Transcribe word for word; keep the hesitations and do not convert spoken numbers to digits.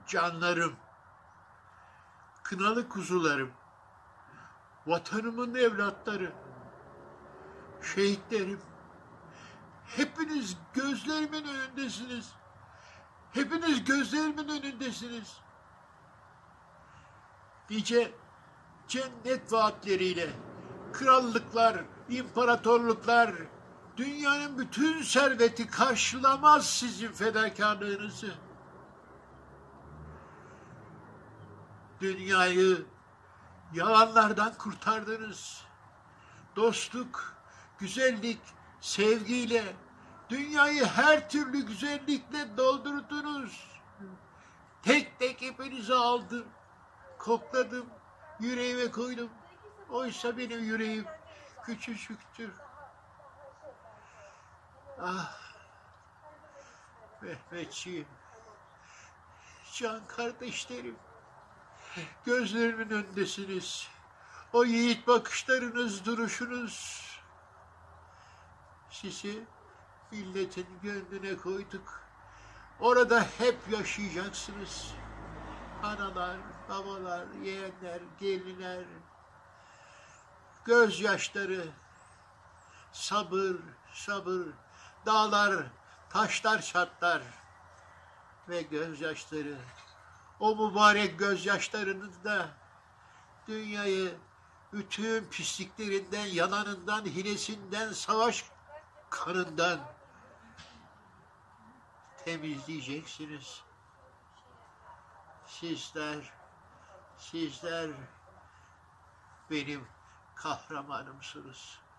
canlarım, kınalı kuzularım, vatanımın evlatları, şehitlerim, hepiniz gözlerimin önündesiniz. Hepiniz gözlerimin önündesiniz. Nice cennet vaatleriyle krallıklar, imparatorluklar, dünyanın bütün serveti karşılamaz sizin fedakarlığınızı. Dünyayı yalanlardan kurtardınız. Dostluk, güzellik, sevgiyle, dünyayı her türlü güzellikle doldurdunuz. Tek tek hepinizi aldım, kokladım, yüreğime koydum. Oysa benim yüreğim küçücüktür. Ah, Mehmetçiğim, can kardeşlerim, gözlerimin önündesiniz. O yiğit bakışlarınız, duruşunuz, sizi milletin gönlüne koyduk. Orada hep yaşayacaksınız. Analar, babalar, yeğenler, gelinler, gözyaşları, sabır, sabır, dağlar, taşlar çatlar ve gözyaşları. O mübarek gözyaşlarınız da dünyayı bütün pisliklerinden, yalanından, hilesinden, savaş kanından temizleyeceksiniz. Sizler, sizler benim kahramanımsınız.